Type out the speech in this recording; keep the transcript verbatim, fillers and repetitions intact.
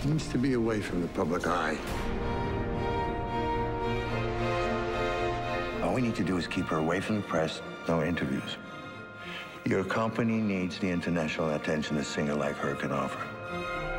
She needs to be away from the public eye. All we need to do is keep her away from the press, no interviews. Your company needs the international attention a singer like her can offer.